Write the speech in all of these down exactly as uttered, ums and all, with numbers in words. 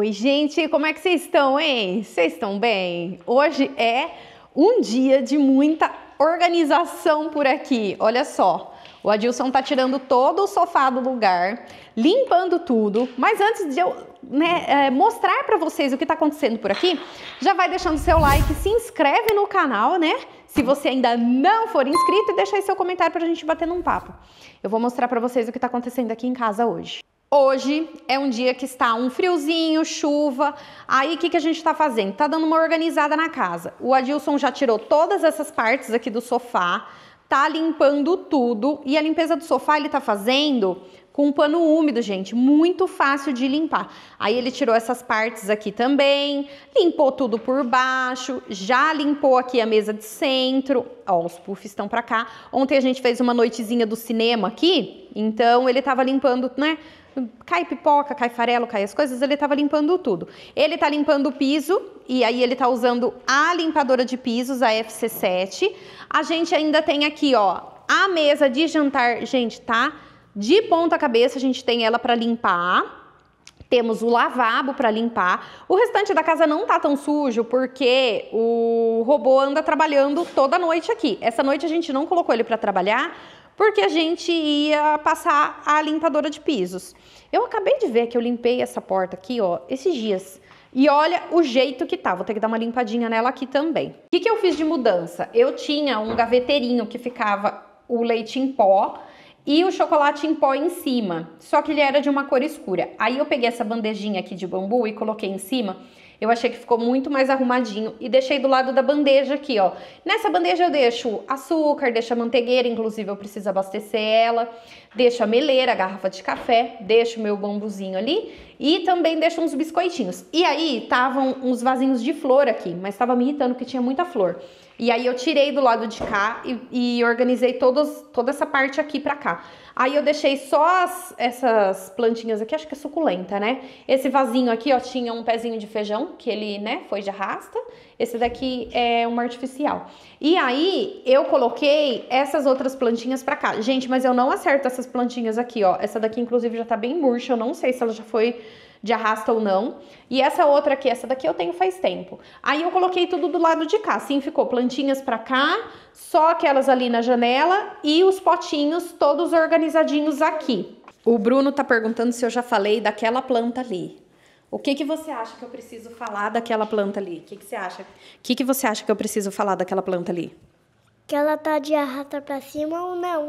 Oi, gente, como é que vocês estão, hein? Vocês estão bem? Hoje é um dia de muita organização por aqui. Olha só, o Adilson tá tirando todo o sofá do lugar, limpando tudo, mas antes de eu né, é, mostrar para vocês o que tá acontecendo por aqui, já vai deixando seu like, se inscreve no canal, né? Se você ainda não for inscrito, e deixa aí seu comentário pra gente bater num papo. Eu vou mostrar pra vocês o que tá acontecendo aqui em casa hoje. Hoje é um dia que está um friozinho, chuva, aí o que, que a gente tá fazendo? Tá dando uma organizada na casa. O Adilson já tirou todas essas partes aqui do sofá, tá limpando tudo, e a limpeza do sofá ele tá fazendo com um pano úmido, gente, muito fácil de limpar. Aí ele tirou essas partes aqui também, limpou tudo por baixo, já limpou aqui a mesa de centro, ó, os puffs estão pra cá. Ontem a gente fez uma noitezinha do cinema aqui, então ele tava limpando, né, cai pipoca, cai farelo, cai as coisas, ele tava limpando tudo. Ele tá limpando o piso, e aí ele tá usando a limpadora de pisos, a F C sete. A gente ainda tem aqui, ó, a mesa de jantar, gente, tá? De ponta cabeça, a gente tem ela para limpar, temos o lavabo para limpar. O restante da casa não tá tão sujo porque o robô anda trabalhando toda noite aqui. Essa noite a gente não colocou ele para trabalhar porque a gente ia passar a limpadora de pisos. Eu acabei de ver que eu limpei essa porta aqui, ó, esses dias. E olha o jeito que tá, vou ter que dar uma limpadinha nela aqui também. O que que eu fiz de mudança? Eu tinha um gaveteirinho que ficava o leite em pó e o chocolate em pó em cima, só que ele era de uma cor escura. Aí eu peguei essa bandejinha aqui de bambu e coloquei em cima. Eu achei que ficou muito mais arrumadinho e deixei do lado da bandeja aqui, ó. Nessa bandeja eu deixo açúcar, deixo a manteigueira, inclusive eu preciso abastecer ela, deixo a meleira, a garrafa de café, deixo o meu bambuzinho ali e também deixo uns biscoitinhos. E aí estavam uns vasinhos de flor aqui, mas estava me irritando porque tinha muita flor. E aí eu tirei do lado de cá e, e organizei todos, toda essa parte aqui pra cá. Aí eu deixei só as, essas plantinhas aqui, acho que é suculenta, né? Esse vasinho aqui, ó, tinha um pezinho de feijão, que ele, né, foi de arrasta. Esse daqui é uma artificial. E aí eu coloquei essas outras plantinhas pra cá. Gente, mas eu não acerto essas plantinhas aqui, ó. Essa daqui, inclusive, já tá bem murcha, eu não sei se ela já foi de arrasta ou não. E essa outra aqui, essa daqui eu tenho faz tempo. Aí eu coloquei tudo do lado de cá, assim ficou plantinhas pra cá, só aquelas ali na janela e os potinhos todos organizadinhos aqui. O Bruno tá perguntando se eu já falei daquela planta ali. O que que você acha que eu preciso falar daquela planta ali? O que que você acha? O que que você acha que eu preciso falar daquela planta ali? Que ela tá de arrasta pra cima ou não?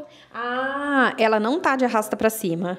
Ah, ela não tá de arrasta pra cima.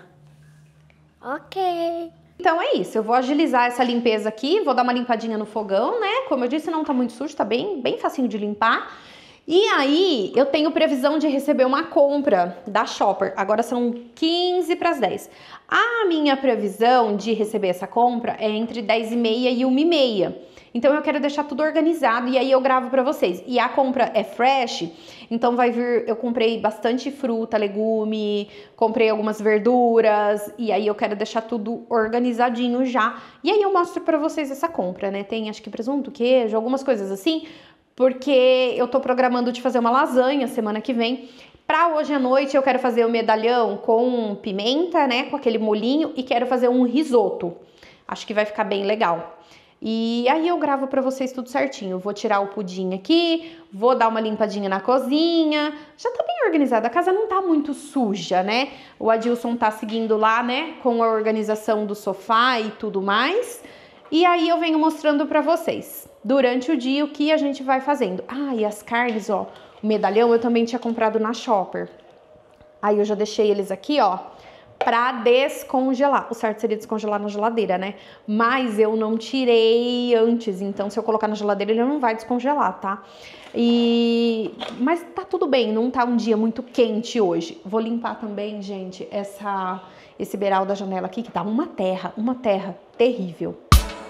Ok. Então é isso, eu vou agilizar essa limpeza aqui, vou dar uma limpadinha no fogão, né? Como eu disse, não tá muito sujo, tá bem, bem facinho de limpar. E aí, eu tenho previsão de receber uma compra da Shopper. Agora são quinze para as dez. A minha previsão de receber essa compra é entre dez e meia e uma e meia. Então eu quero deixar tudo organizado e aí eu gravo para vocês. E a compra é fresh, então vai vir, eu comprei bastante fruta, legume, comprei algumas verduras e aí eu quero deixar tudo organizadinho já. E aí eu mostro para vocês essa compra, né? Tem acho que presunto, queijo, algumas coisas assim, porque eu tô programando de fazer uma lasanha semana que vem. Pra hoje à noite eu quero fazer o medalhão com pimenta, né, com aquele molhinho, e quero fazer um risoto. Acho que vai ficar bem legal. E aí eu gravo pra vocês tudo certinho. Vou tirar o pudim aqui, vou dar uma limpadinha na cozinha. Já tá bem organizada, a casa não tá muito suja, né? O Adilson tá seguindo lá, né, com a organização do sofá e tudo mais. E aí eu venho mostrando pra vocês, durante o dia, o que a gente vai fazendo. Ah, e as carnes, ó, o medalhão eu também tinha comprado na Shopper. Aí eu já deixei eles aqui, ó, pra descongelar. O certo seria descongelar na geladeira, né? Mas eu não tirei antes, então se eu colocar na geladeira ele não vai descongelar, tá? E... Mas tá tudo bem, não tá um dia muito quente hoje. Vou limpar também, gente, essa... esse beiral da janela aqui, que tá uma terra, uma terra terrível.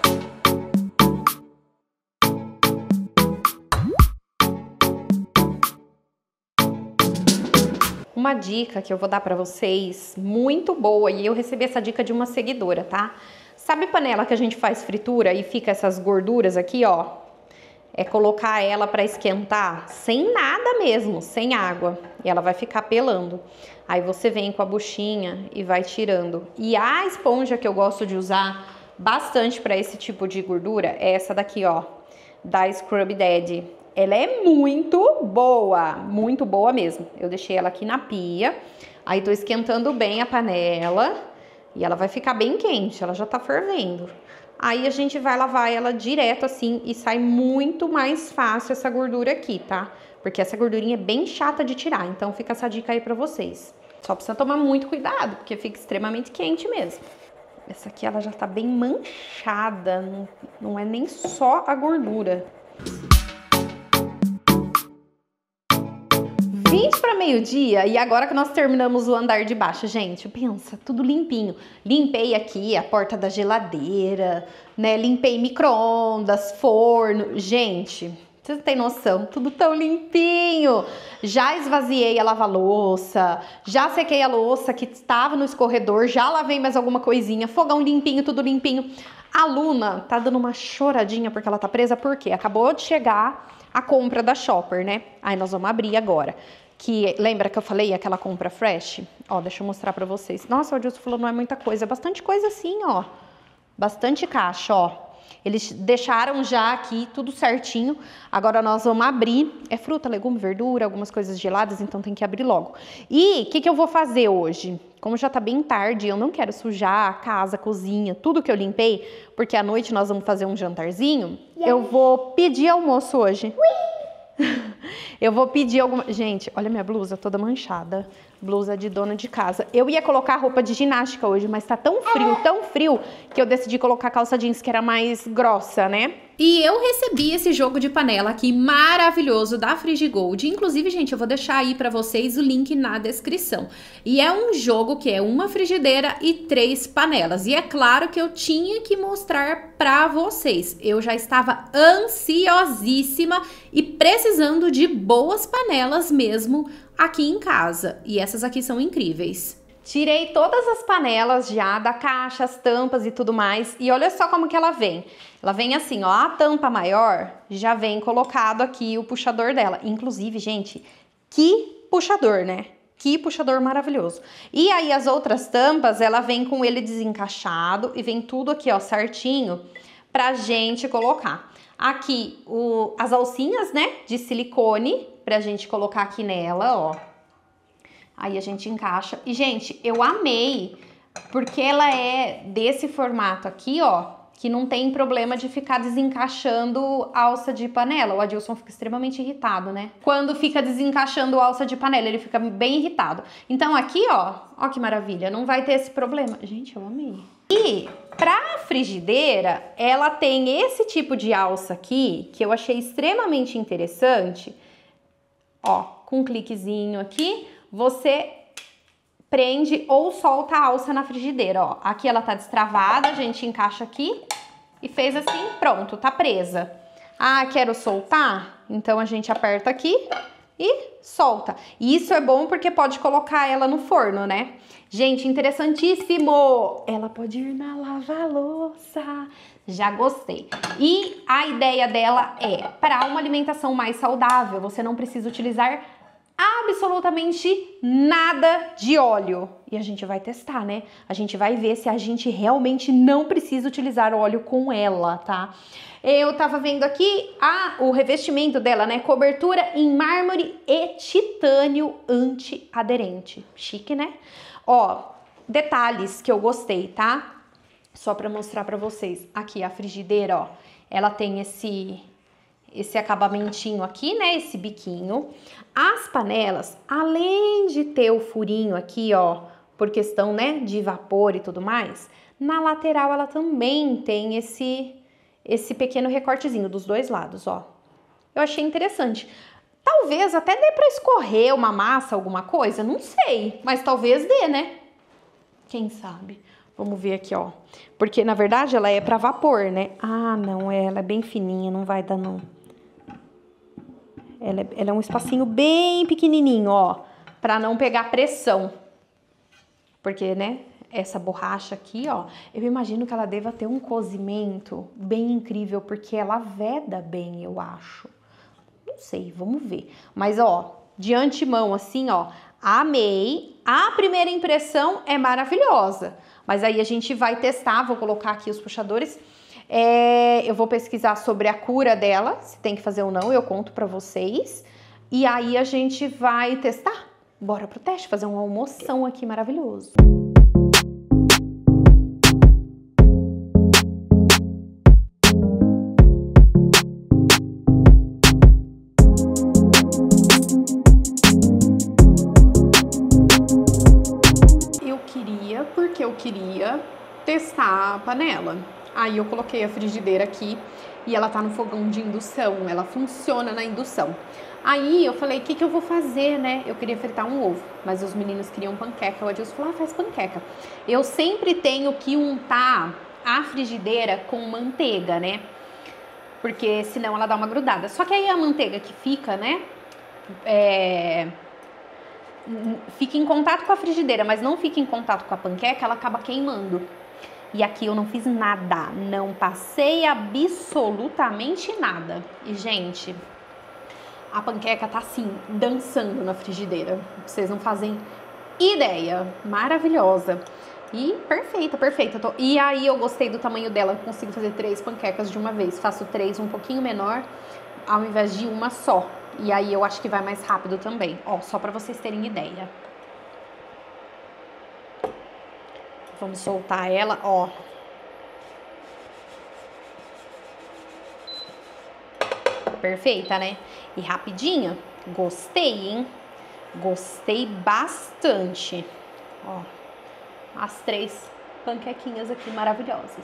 Uma dica que eu vou dar pra vocês, muito boa, e eu recebi essa dica de uma seguidora, tá? Sabe panela que a gente faz fritura e fica essas gorduras aqui, ó? É colocar ela pra esquentar sem nada mesmo, sem água. E ela vai ficar pelando. Aí você vem com a buchinha e vai tirando. E a esponja que eu gosto de usar bastante para esse tipo de gordura é essa daqui, ó, da Scrub Daddy. Ela é muito boa, muito boa mesmo. Eu deixei ela aqui na pia, aí tô esquentando bem a panela e ela vai ficar bem quente, ela já tá fervendo. Aí a gente vai lavar ela direto assim e sai muito mais fácil essa gordura aqui, tá? Porque essa gordurinha é bem chata de tirar, então fica essa dica aí pra vocês. Só precisa tomar muito cuidado, porque fica extremamente quente mesmo. Essa aqui ela já tá bem manchada, não, não é nem só a gordura. vinte para meio-dia e agora que nós terminamos o andar de baixo, gente, pensa, tudo limpinho. Limpei aqui a porta da geladeira, né? Limpei micro-ondas, forno. Gente, vocês não têm noção, tudo tão limpinho. Já esvaziei a lava-louça, já sequei a louça que estava no escorredor, já lavei mais alguma coisinha, fogão limpinho, tudo limpinho. A Luna tá dando uma choradinha porque ela tá presa, porque acabou de chegar a compra da Shopper, né? Aí nós vamos abrir agora. Que lembra que eu falei aquela compra fresh? Ó, deixa eu mostrar pra vocês. Nossa, o Adilson falou não é muita coisa, é bastante coisa assim, ó. Bastante caixa, ó. Eles deixaram já aqui tudo certinho. Agora nós vamos abrir. É fruta, legume, verdura, algumas coisas geladas, então tem que abrir logo. E o que, que eu vou fazer hoje? Como já tá bem tarde, eu não quero sujar a casa, a cozinha, tudo que eu limpei, porque à noite nós vamos fazer um jantarzinho. Yeah. Eu vou pedir almoço hoje. Eu vou pedir alguma... Gente, olha minha blusa toda manchada. Blusa de dona de casa. Eu ia colocar roupa de ginástica hoje, mas tá tão frio, tão frio, que eu decidi colocar calça jeans que era mais grossa, né? E eu recebi esse jogo de panela aqui maravilhoso da Frigigold. Inclusive, gente, eu vou deixar aí pra vocês o link na descrição. E é um jogo que é uma frigideira e três panelas. E é claro que eu tinha que mostrar pra vocês. Eu já estava ansiosíssima e precisando de boas panelas mesmo aqui em casa. E essas aqui são incríveis. Tirei todas as panelas já da caixa, as tampas e tudo mais. E olha só como que ela vem. Ela vem assim, ó, a tampa maior já vem colocado aqui o puxador dela. Inclusive, gente, que puxador, né? Que puxador maravilhoso. E aí as outras tampas, ela vem com ele desencaixado e vem tudo aqui, ó, certinho pra gente colocar. Aqui o, as alcinhas, né, de silicone pra gente colocar aqui nela, ó. Aí a gente encaixa. E, gente, eu amei, porque ela é desse formato aqui, ó, que não tem problema de ficar desencaixando alça de panela. O Adilson fica extremamente irritado, né? Quando fica desencaixando alça de panela, ele fica bem irritado. Então aqui, ó, ó que maravilha, não vai ter esse problema. Gente, eu amei. E pra frigideira, ela tem esse tipo de alça aqui, que eu achei extremamente interessante. Ó, com um cliquezinho aqui, você prende ou solta a alça na frigideira, ó. Aqui ela tá destravada, a gente encaixa aqui e fez assim, pronto, tá presa. Ah, quero soltar? Então a gente aperta aqui e solta. E isso é bom porque pode colocar ela no forno, né? Gente, interessantíssimo! Ela pode ir na lava-louça. Já gostei. E a ideia dela é para uma alimentação mais saudável, você não precisa utilizar absolutamente nada de óleo. E a gente vai testar, né? A gente vai ver se a gente realmente não precisa utilizar óleo com ela, tá? Eu tava vendo aqui ah, o revestimento dela, né? Cobertura em mármore e titânio antiaderente. Chique, né? Ó, detalhes que eu gostei, tá? Só pra mostrar pra vocês. Aqui a frigideira, ó. Ela tem esse... esse acabamentinho aqui, né, esse biquinho. As panelas, além de ter o furinho aqui, ó, por questão, né, de vapor e tudo mais, na lateral ela também tem esse, esse pequeno recortezinho dos dois lados, ó. Eu achei interessante. Talvez até dê pra escorrer uma massa, alguma coisa, não sei, mas talvez dê, né? Quem sabe? Vamos ver aqui, ó. Porque, na verdade, ela é pra vapor, né? Ah, não, ela é bem fininha, não vai dar, não. Ela é, ela é um espacinho bem pequenininho, ó, pra não pegar pressão. Porque, né, essa borracha aqui, ó, eu imagino que ela deva ter um cozimento bem incrível, porque ela veda bem, eu acho. Não sei, vamos ver. Mas, ó, de antemão, assim, ó, Amei. A primeira impressão é maravilhosa. Mas aí a gente vai testar, vou colocar aqui os puxadores. É, eu vou pesquisar sobre a cura dela, se tem que fazer ou não, eu conto pra vocês. E aí a gente vai testar. Bora pro teste, fazer uma almoção aqui maravilhoso. Eu queria, porque eu queria testar a panela. Aí eu coloquei a frigideira aqui e ela tá no fogão de indução, ela funciona na indução. Aí eu falei, o que que eu vou fazer, né? Eu queria fritar um ovo, mas os meninos queriam panqueca. O Adilson falou, ah, faz panqueca. Eu sempre tenho que untar a frigideira com manteiga, né? Porque senão ela dá uma grudada. Só que aí a manteiga que fica, né? É... fica em contato com a frigideira, mas não fica em contato com a panqueca, ela acaba queimando. E aqui eu não fiz nada, não passei absolutamente nada. E, gente, a panqueca tá assim, dançando na frigideira. Vocês não fazem ideia. Maravilhosa. E perfeita, perfeita. Tô... E aí eu gostei do tamanho dela, eu consigo fazer três panquecas de uma vez. Faço três um pouquinho menor, ao invés de uma só. E aí eu acho que vai mais rápido também. Ó, só pra vocês terem ideia. Vamos soltar ela, ó. Perfeita, né? E rapidinha. Gostei, hein? Gostei bastante. Ó, as três panquequinhas aqui maravilhosas.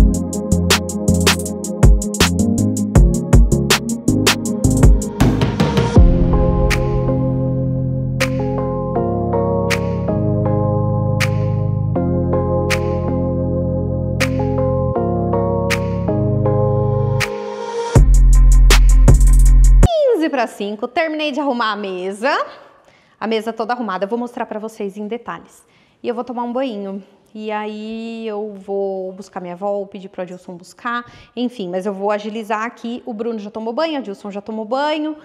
Para cinco, terminei de arrumar a mesa, a mesa toda arrumada, eu vou mostrar para vocês em detalhes. E eu vou tomar um banho, e aí eu vou buscar minha avó, pedir para o Adilson buscar, enfim, mas eu vou agilizar aqui. O Bruno já tomou banho, o Adilson já tomou banho,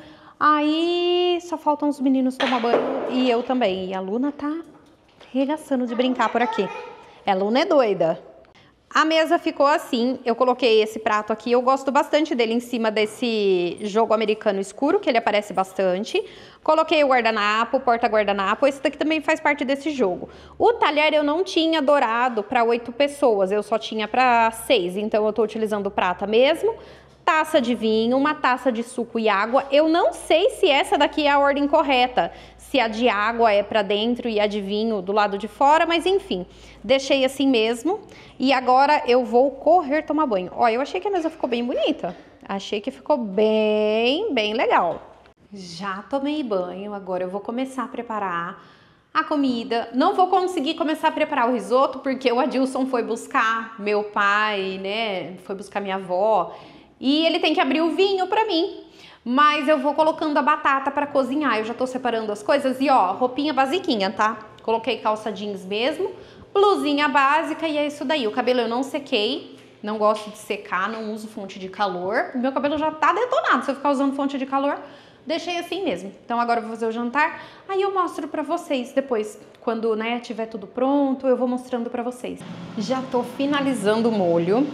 aí só faltam os meninos tomar banho e eu também. E a Luna tá regaçando de brincar por aqui. A Luna é doida. A mesa ficou assim, eu coloquei esse prato aqui, eu gosto bastante dele em cima desse jogo americano escuro, que ele aparece bastante. Coloquei o guardanapo, o porta-guardanapo, esse daqui também faz parte desse jogo. O talher eu não tinha dourado para oito pessoas, eu só tinha para seis, então eu tô utilizando prata mesmo. Taça de vinho, uma taça de suco e água. Eu não sei se essa daqui é a ordem correta, se a de água é para dentro e a de vinho do lado de fora, mas enfim, deixei assim mesmo. E agora eu vou correr tomar banho. Ó, eu achei que a mesa ficou bem bonita. Achei que ficou bem, bem legal. Já tomei banho, agora eu vou começar a preparar a comida. Não vou conseguir começar a preparar o risoto porque o Adilson foi buscar meu pai, né? Foi buscar minha avó. E ele tem que abrir o vinho pra mim. Mas eu vou colocando a batata pra cozinhar. Eu já tô separando as coisas. E ó, roupinha basiquinha, tá? Coloquei calça jeans mesmo, blusinha básica e é isso daí. O cabelo eu não sequei. Não gosto de secar, não uso fonte de calor. Meu cabelo já tá detonado. Se eu ficar usando fonte de calor, deixei assim mesmo. Então agora eu vou fazer o jantar. Aí eu mostro pra vocês depois. Quando, né, tiver tudo pronto, eu vou mostrando pra vocês. Já tô finalizando o molho.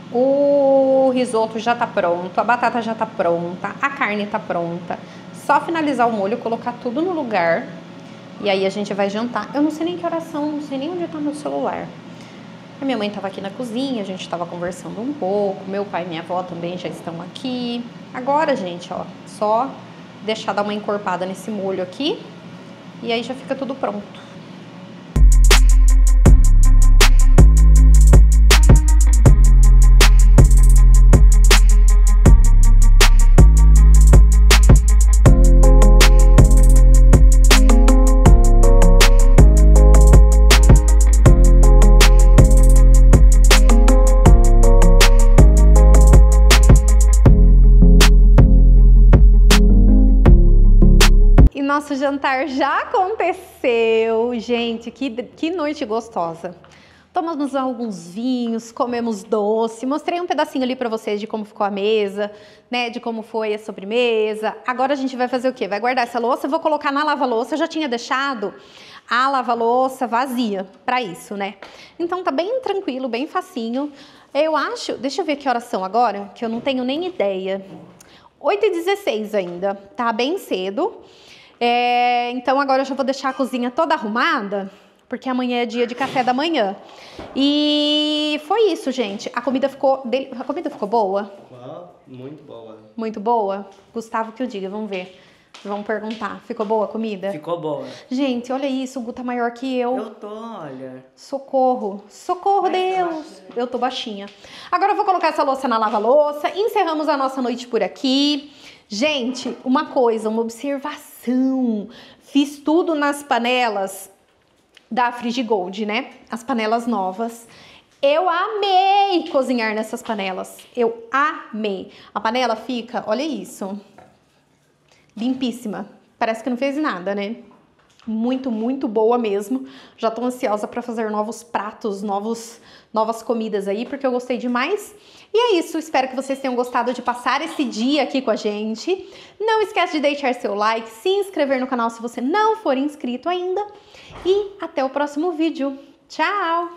O risoto já tá pronto, a batata já tá pronta, a carne tá pronta. Só finalizar o molho, colocar tudo no lugar e aí a gente vai jantar. Eu não sei nem que oração, não sei nem onde tá meu celular. A minha mãe tava aqui na cozinha, a gente tava conversando um pouco, meu pai e minha avó também já estão aqui. Agora, gente, ó, só deixar dar uma encorpada nesse molho aqui e aí já fica tudo pronto. Nosso jantar já aconteceu, gente, que, que noite gostosa. tomamos alguns vinhos, comemos doce, mostrei um pedacinho ali pra vocês de como ficou a mesa, né, de como foi a sobremesa. Agora a gente vai fazer o quê? Vai guardar essa louça, eu vou colocar na lava-louça, eu já tinha deixado a lava-louça vazia pra isso, né? Então tá bem tranquilo, bem facinho. Eu acho, deixa eu ver que horas são agora, que eu não tenho nem ideia. oito e dezesseis ainda, tá bem cedo. É, então agora eu já vou deixar a cozinha toda arrumada, porque amanhã é dia de café da manhã. E foi isso, gente. A comida ficou, del... a comida ficou boa? Ah, muito boa. Muito boa? Gustavo que eu diga, vamos ver. Vamos perguntar. Ficou boa a comida? Ficou boa. Gente, olha isso, o Gu tá maior que eu. Eu tô, olha. Socorro, socorro, Deus. Eu tô baixinha. Agora eu vou colocar essa louça na lava-louça. Encerramos a nossa noite por aqui. Gente, uma coisa, uma observação. Fiz tudo nas panelas da Frigigold, né? As panelas novas. Eu amei cozinhar nessas panelas. Eu amei. A panela fica, olha isso, limpíssima. Parece que não fez nada, né? Muito, muito boa mesmo. Já tô ansiosa para fazer novos pratos, novos, novas comidas aí, porque eu gostei demais. E é isso, espero que vocês tenham gostado de passar esse dia aqui com a gente. Não esquece de deixar seu like, se inscrever no canal se você não for inscrito ainda. E até o próximo vídeo. Tchau!